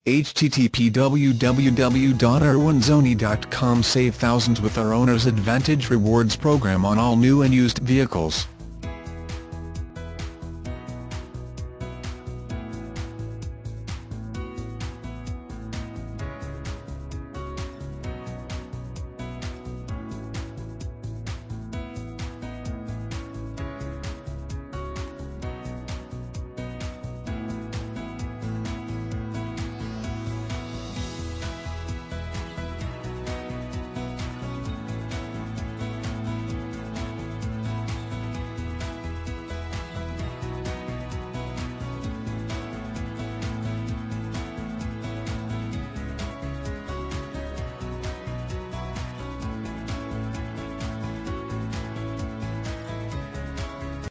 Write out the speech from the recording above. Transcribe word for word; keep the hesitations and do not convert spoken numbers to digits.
H T T P w w w dot irwinzoni dot com. Save thousands with our Owner's Advantage Rewards program on all new and used vehicles.